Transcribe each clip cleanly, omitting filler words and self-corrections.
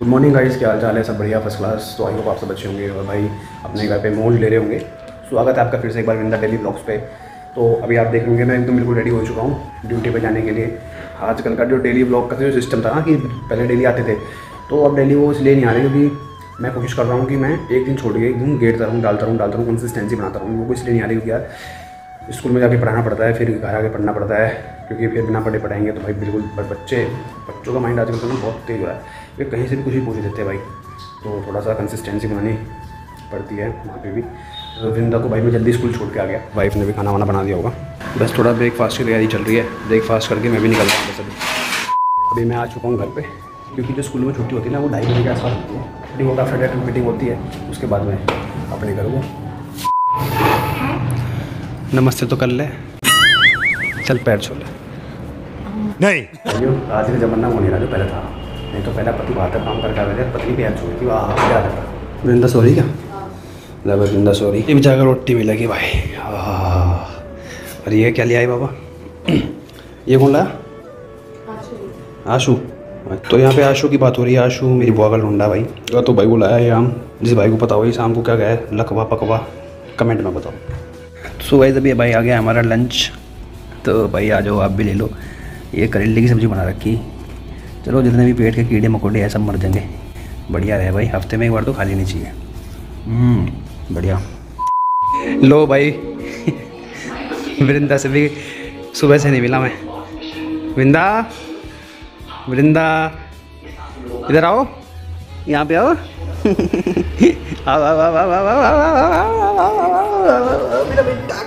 Good morning guys, क्या हाल चाल है? सब बढ़िया, फर्स्ट क्लास। तो आई होप आप सब अच्छे होंगे और भाई अपने घर पे मौज ले रहे होंगे। स्वागत है आपका फिर से एक बार विंदा डेली ब्लॉग्स पे। तो अभी आप देख लेंगे मैं एकदम बिल्कुल रेडी हो चुका हूँ ड्यूटी पे जाने के लिए। आजकल का जो डेली ब्लॉग का जो सिस्टम था ना कि पहले डेली आते थे, तो अब डेली वो इसलिए नहीं आ रहे क्योंकि मैं कोशिश कर रहा हूँ कि मैं एक दिन छोड़ के एक दिन गेटता रहूँ, डालता रहूँ, कंसिस्टेंसी बनाता रहूँ। वो इसलिए नहीं आ रही क्योंकि यार स्कूल में जाके पढ़ाना पड़ता है, फिर घर आके पढ़ना पड़ता है, क्योंकि फिर बिना पढ़े पढ़ाएंगे तो भाई बिल्कुल बच्चों का माइंड आजकल तो ना बहुत तेज़ हो रहा है, वे कहीं से भी कुछ भी पूछ देते हैं भाई। तो थोड़ा सा कंसिस्टेंसी बनानी पड़ती है वहाँ पे भी। तो विंदा को भाई मैं जल्दी स्कूल छोड़ के आ गया। वाइफ ने भी खाना वाना बना दिया होगा, बस थोड़ा ब्रेकफास्ट की तैयारी चल रही है। ब्रेकफास्ट करके मैं भी निकल रहा हूँ। बस अभी मैं आ चुका हूँ घर पे, क्योंकि जो स्कूल में छुट्टी होती है ना वो 2:30 बजे के आसपास होती है। मीटिंग होता है, फिर मीटिंग होती है, उसके बाद में अपने घर को नमस्ते तो कर ले, चल पैर छोड़ नहीं। आज का जमाना वो नहीं रहा जो पहले था। नहीं तो पहले पति बाहर काम करके आ गए थे, पत्नी पैर छोड़ के वहाँ आ जाता। वृंदा सॉरी क्या लगा? वृंदा सॉरी। ये जाकर रोटी मिलेगी भाई। अरे ये क्या लिया है बाबा? ये कौन लाया? आशु। तो यहाँ पे आशु की बात हो रही है। आशु मेरी बुआ का ढूंढा भाई। तो भाई को लाया ये आम। जिस भाई को पता हो शाम को क्या गया है, लकवा पकवा, कमेंट में बताओ। सो गाइस अभी भाई आ गया हमारा लंच। तो भाई आ जाओ, आप भी ले लो। ये करेले की सब्ज़ी बना रखी। चलो जितने भी पेट के कीड़े मकोड़े हैं सब मर जाएंगे। बढ़िया रहे भाई, हफ्ते में एक बार तो खा लेनी चाहिए। बढ़िया। लो भाई वृंदा से भी सुबह से नहीं मिला मैं। वृंदा, वृंदा इधर आओ, यहाँ पे आओ। आओ आओ आओ आओ आओ आओ। मेरा बेटा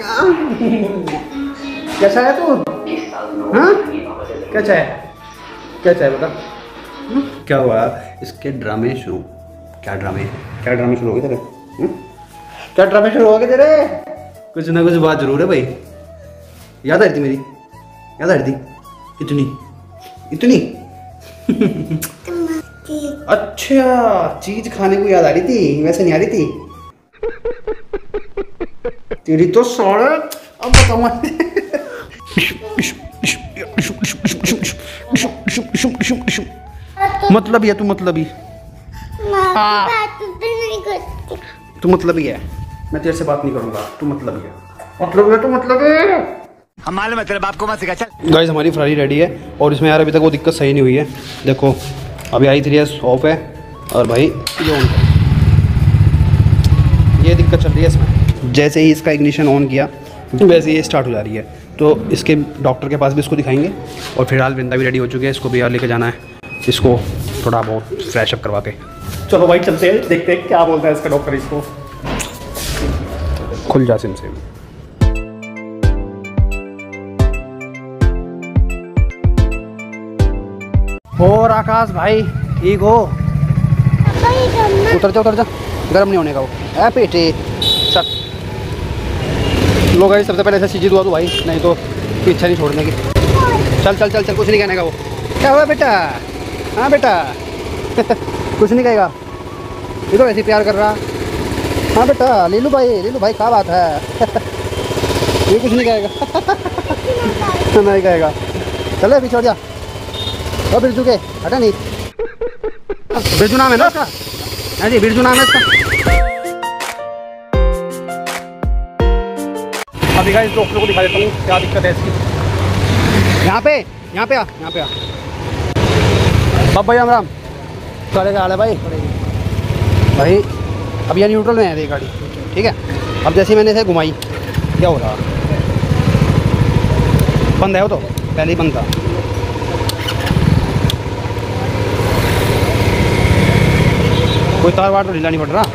कैसा है तू? हाँ क्या चाहे, क्या चाहे बता? क्या हुआ? इसके ड्रामे शुरू। क्या ड्रामे शुरू हो गए तेरे? क्या ड्रामे शुरू हो गए तेरे? कुछ ना कुछ बात जरूर है भाई। याद आ रही थी मेरी? याद आ रही थी? इतनी अच्छा चीज खाने को याद आ रही थी, वैसे नहीं आ रही थी तेरी तो साले। अब बताऊँ मतलब है तू, मतलब ही तू मतलब ही है। मैं तेरे से बात नहीं करूंगा, तू मतलब ही है, मतलब है तू, मतलब है। हम मालूम है तेरे बाप को मत सिखा। चल गाइस हमारी फ्राई रेडी है और इसमें यार अभी तक वो दिक्कत सही नहीं हुई है। देखो अभी i3s ऑफ है और भाई ये दिक्कत चल रही है इसमें। जैसे ही इसका इग्निशन ऑन किया वैसे ये स्टार्ट हो जा रही है। तो इसके डॉक्टर के पास भी इसको दिखाएंगे। और फिलहाल वृंदा भी रेडी हो चुकी है, इसको भी यार लेके जाना है, इसको थोड़ा बहुत फ्रेश अप करवा के। चलो भाई चलते हैं, देखते हैं क्या बोलता है इसका डॉक्टर। इसको खुल जा सिम से। और आकाश भाई ठीक हो? उतर जा, गर्म नहीं होने का वो। ऐ पेटे चल लो गाइस, सबसे पहले ऐसे सीधी दुआ दो भाई, नहीं तो इच्छा नहीं छोड़ने की। चल चल चल चल, कुछ नहीं कहने का वो। क्या हुआ बेटा? हाँ बेटा कुछ नहीं कहेगा, ये तो ऐसे प्यार कर रहा। हाँ बेटा लीलू भाई क्या बात है? ये कुछ नहीं कहेगा नहीं कहेगा। चले अभी छोड़ जा। और बिरजू के हटा नहीं, बिरजू नाम है ना इसका? हाँ जी बिरजू नाम है इसका। अभी गाइस डॉक्टर को दिखा देता हूँ क्या दिक्कत है इसकी। यहाँ पे आ बाप भाई, राम सारे का हाल है भाई अब ये न्यूट्रल में है ये गाड़ी, ठीक है। अब जैसे मैंने इसे घुमाई, क्या हो रहा? बंद है वो, तो पहले ही बंद था। कोई तार वार तो ढीला नहीं पड़ रहा।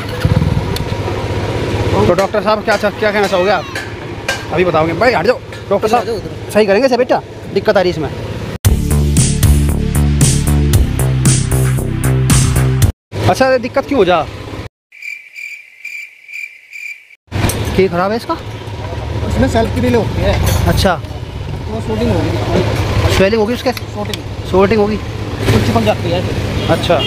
तो डॉक्टर साहब क्या कहना चाहोगे आप? अभी बताओगे भाई? हट जाओ डॉक्टर साहब, सही करेंगे से बेटा, दिक्कत आ रही है इसमें। अच्छा दिक्कत क्यों हो जा? क्या खराब है इसका? उसमें सेल्फ डिले होती है। अच्छा वो शूटिंग होगी, स्वेलिंग होगी उसके, शॉर्टिंग होगी, कुछ चिपक जाती है। अच्छा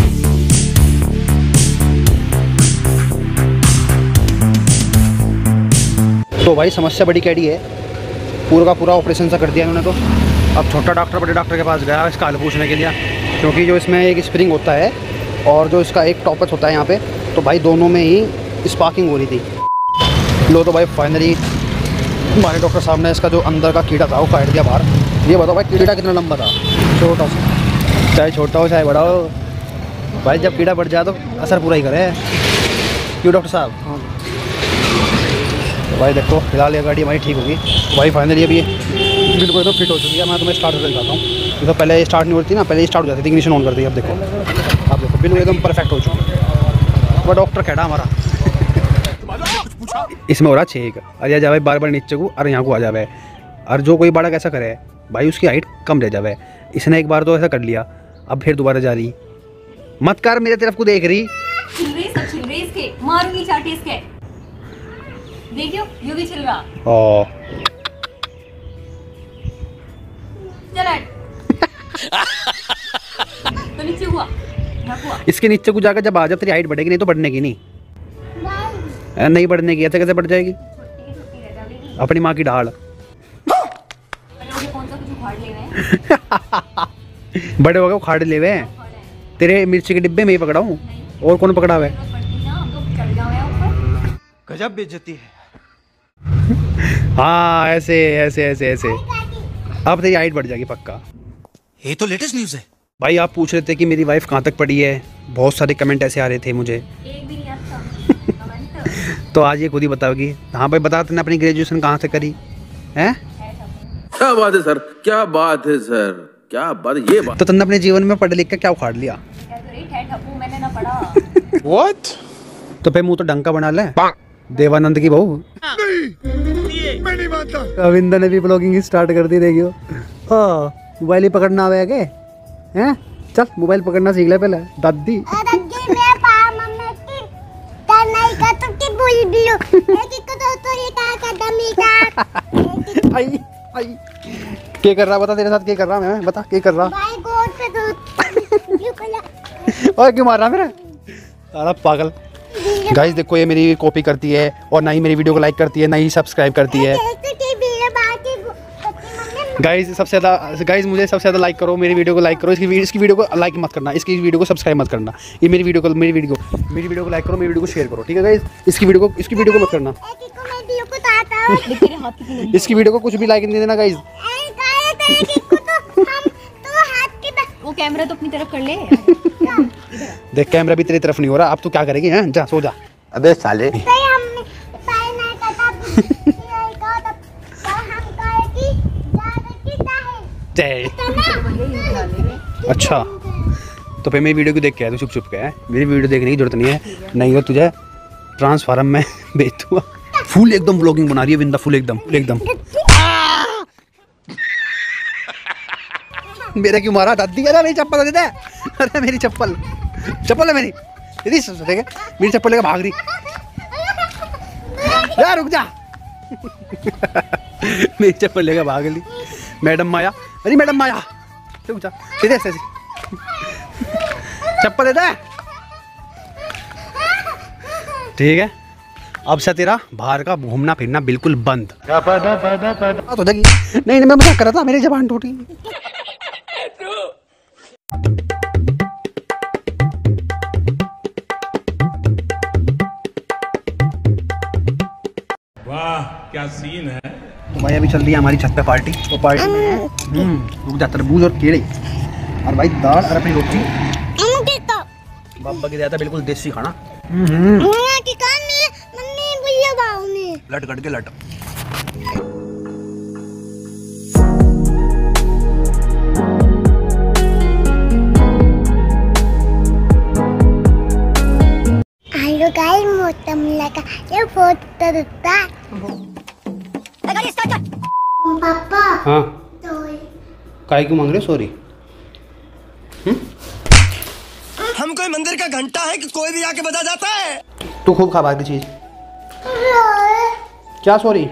तो भाई समस्या बड़ी कैडी है, पूरा का पूरा ऑपरेशन सा कर दिया इन्होंने। तो अब छोटा डॉक्टर बड़े डॉक्टर के पास गया इसका हाल पूछने के लिए, क्योंकि जो इसमें एक स्प्रिंग होता है और जो इसका एक टॉपच होता है यहाँ पे, तो भाई दोनों में ही स्पार्किंग हो रही थी। लो तो भाई फाइनली हमारे डॉक्टर साहब ने इसका जो अंदर का कीड़ा था वो काट दिया बाहर। ये बताओ भाई कीड़ा कितना लंबा था? छोटा सा, चाहे छोटा हो चाहे बड़ा हो भाई, जब कीड़ा बढ़ जाए तो असर पूरा ही करे। क्यों डॉक्टर साहब? तो भाई देखो फिलहाल ये गाड़ी हमारी ठीक होगी। तो भाई फाइनली अभी बिल्कुल एकदम फिट हो चुकी है। मैं तुम्हें स्टार्ट करके दिखाता हूँ। तो पहले स्टार्ट नहीं होती ना, पहले स्टार्ट हो जाती थी, इग्निशन ऑन कर दी। अब देखो बिल्कुल एकदम परफेक्ट हो चुकी है। वो डॉक्टर कहता हमारा इसमें हो रहा छेक, अरे जावे बार बार नीचे को, अरे यहाँ को आ जावे। और जो कोई बड़ा कैसा करे भाई उसकी हाइट कम रह जावे। इसने एक बार तो ऐसा कर लिया, अब फिर दोबारा जा रही। मत कर, मेरे तरफ को देख रही। इसके मारूंगी चाटी इसके। देखियो यू भी चिल रहा। ओ चल तो नीचे हुआ। इसके नीचे को जाकर जब आ जा तेरी हाइट बढ़ेगी, नहीं तो बढ़ने की नहीं। नहीं बढ़ने की, ऐसे कैसे बढ़ जाएगी? अपनी माँ की ढाल। बड़े हो गए उखाड़ ले हुए। तेरे मिर्ची के डिब्बे में ही पकड़ा हूँ, और कौन पकड़ा हुआ है? गजब बेइज्जती है। हाँ ऐसे ऐसे ऐसे ऐसे। अब तेरी हाइट बढ़ जाएगी पक्का। ये तो लेटेस्ट न्यूज़ है। भाई आप पूछ रहे थे कि मेरी वाइफ कहाँ तक पढ़ी है, बहुत सारे कमेंट ऐसे आ रहे थे मुझे। एक भी नहीं आता। तो आज ये खुद ही बताओगी। हाँ भाई बता, तूने अपनी ग्रेजुएशन कहाँ से करी है? क्या बात है सर, क्या बात है सर, क्या बात है, ये बात। तो तुमने अपने जीवन में पढ़ लिख के क्या उखाड़ लिया? मैंने ना पढ़ा। What? तो फिर मुंह तो डंका बना ले। देवानंद की बहू। मैं नहीं मानता। अविंदा ने भी ब्लॉगिंग स्टार्ट कर दी, देखियो। हाँ मोबाइल ही पकड़ना आवे के हैं? चल मोबाइल पकड़ना सीख ले पहले दादी। आई आई क्या कर रहा? बता तेरे साथ क्या कर रहा मैं? बता क्या कर रहा? और क्यों मार रहा मेरा? साला पागल। गाइस देखो ये मेरी कॉपी करती है, और ना ही मेरी वीडियो को लाइक करती है, ना ही सब्सक्राइब करती है। गाइस सबसे ज़्यादा, गाइस मुझे सबसे ज़्यादा लाइक करो, मेरी वीडियो को लाइक करो। इसकी वीडियो को लाइक मत करना, इसकी वीडियो को सब्सक्राइब मत करना। ये मेरी वीडियो को लाइक करो, मेरी वीडियो को शेयर करो, ठीक है गाइस? इसकी वीडियो को मत करना। इसकी वीडियो को कुछ भी लाइक नहीं देना गाइस। वो कैमरा तो अपनी तरफ कर ले। देख कैमरा भी तेरी तरफ नहीं हो रहा। अब तू क्या करेगी? हैं जा सो जा। अबे साले। अच्छा तो फिर मेरी वीडियो को देख के आया तू चुप के है? मेरी वीडियो देखने की जरूरत नहीं है, नहीं हो तुझे ट्रांसफार्म में बेच दूंगा। फुल एकदम व्लॉगिंग बना रही है विंदा, फुल एकदम एकदम। मेरा क्यों मारा दादी? अरे मेरी चप्पल दे दे। अरे मेरी चप्पल है मेरी। दीदी मेरी चप्पल लेकर भाग रही। यार रुक जा। मेरी चप्पल लेकर भाग ली मैडम माया। अरे मैडम माया रुक जा, सीधे ऐसे चप्पल दे दे। ठीक है अब से तेरा बाहर का घूमना फिरना बिल्कुल बंद। तो नहीं मैं मजाक कर रहा था, मेरी जबान टूटी। वाह क्या सीन है। तो भाई अभी चल रही है हमारी छत पे पार्टी। तो पार्टी में रुक जा, तरबूज और केले और भाई दाल और अपनी रोटी। बाबा की दिया था बिल्कुल देसी खाना। लट कट के लट। गाइस मोटा लगा ये फोटो देता पापा। हाँ काय क्यों मांग रहे हो? सॉरी। हम कोई मंदिर का घंटा है कि कोई भी आके बजा जाता है। तू खूब खा बाहर की चीज। क्या सॉरी?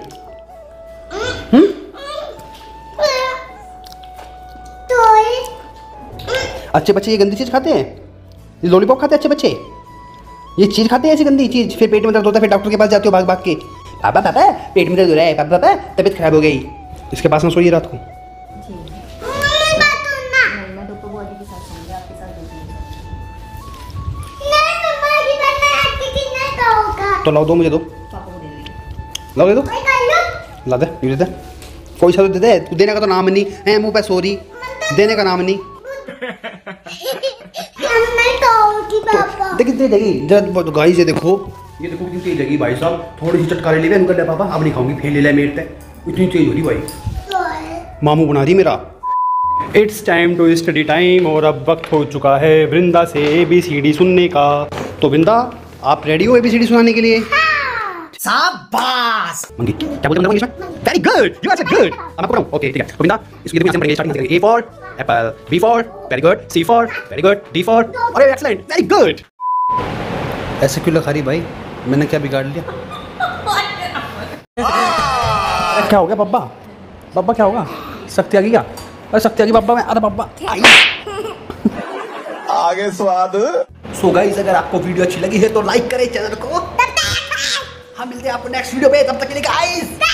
अच्छे बच्चे ये गंदी चीज खाते हैं? ये लॉलीपॉप खाते हैं अच्छे बच्चे? ये चीज खाते हैं ऐसी गंदी चीज? फिर पेट में दर्द होता है, फिर डॉक्टर के पास जाते हो भाग भाग के। पापा पापा पेट में दर्द हो रहा है, पापा पापा तबीयत खराब हो गई। इसके पास ना सोइए रात को। तो लाओ, दो मुझे दो, पापा को दे देंगे। लाओ दे दो, मैं कर लूं ला दे, ये दे दे, कोई सा तो दे दे, तू देने का तो नाम नहीं है, मुंह पे सॉरी, देने का नाम नहीं। मैं खाऊंगी पापा देखिए दे देगी जब गाइस, ये देखो कितनी तेज लगी भाई साहब, थोड़ी सी चटकारे ले ले उनका, पापा अब नहीं खाऊंगी, फेल ले ले मेरे से, इतनी तेज हो रही भाई, मामू बना दी मेरा। It's time to study time, और अब वक्त हो चुका है वृंदा से ABCD सुनने का। तो वृंदा, आप रेडी हो ABCD सुनाने के लिए? शाबाश। मंगी क्या बोलते हैं इंग्लिश में? Very good, you are so good. अब मैं पढ़ाऊं? ओके ठीक है। तो वृंदा, इसकी देखो हम पढ़ेंगे, स्टार्टिंग करेंगे। A for apple, B for very good, C for very good, D for अरे एक्सीलेंट, वेरी गुड। ऐसे क्यों लगा रही भाई, मैंने क्या बिगाड़ लिया? क्या हो गया बब्बा? बब्बा क्या होगा? शक्ति आ गई क्या? अरे शक्ति आ गई बब्बा में, अरे बब्बा आई। आगे स्वाद। सो गाइस, अगर आपको वीडियो अच्छी लगी है तो लाइक करें चैनल को। हम मिलते हैं आपको नेक्स्ट वीडियो पे, तब तक के लिए गाइस।